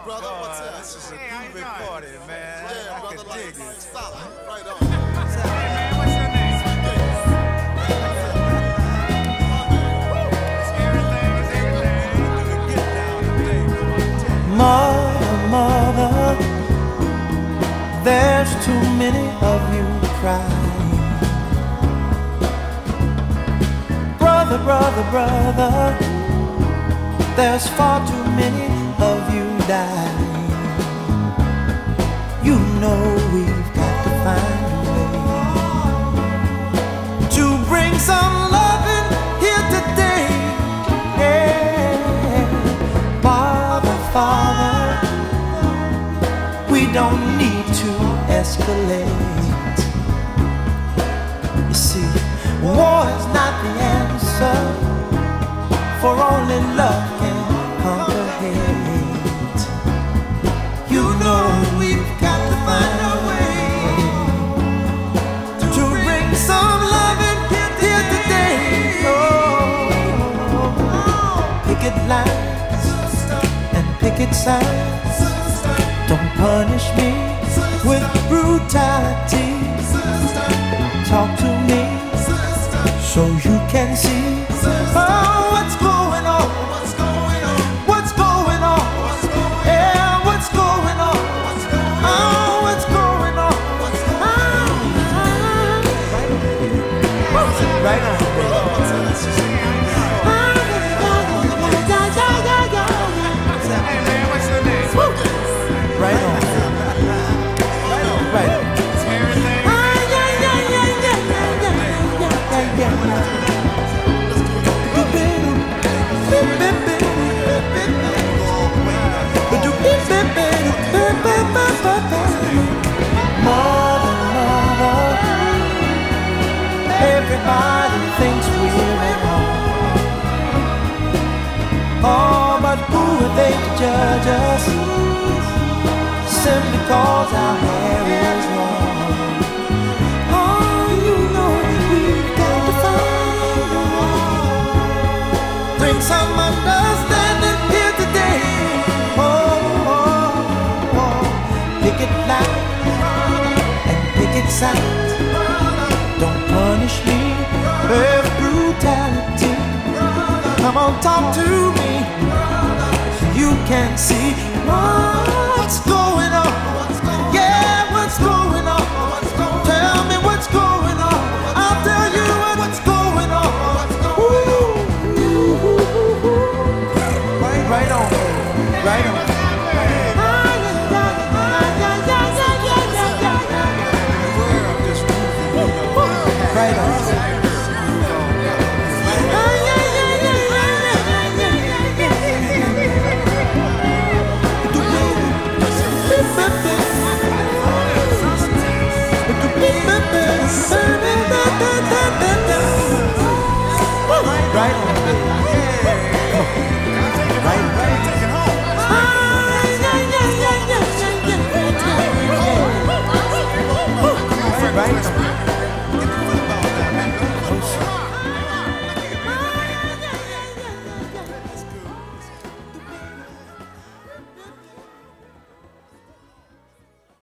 brother. What's up? This is a good recording, man. Yeah, I brother. can dig it. Stop. Right on. Hey man, what's your name? Mother, mother, there's too many of you crying. Brother, brother, brother, there's far too many of you dying. You know we've got to find a way to bring some loving here today. Yeah. Father, we don't need to escalate. You see, war is not the answer, for only love can conquer hate. You know we've got to find a way to bring some loving here today. Oh, picket lines, picket signs, don't punish me with brutality. Talk to me so you can see what's going on. What's going on? Yeah, what's going on? Oh, what's going on? Right on. Right on. Right on. Right on. Mother, mother, everybody thinks we're at home. Oh, but who are they to judge us? Simply cause our hair is long. Oh, you know we've got to find a way. Bring some understanding here today. Oh, oh, oh. Picket lines and picket signs, don't punish me with brutality. Come on, talk to me so you can see what's going on. Yeah, what's going on? Tell me what's going on. I'll tell you what's going on. Ooh. Right on, right on.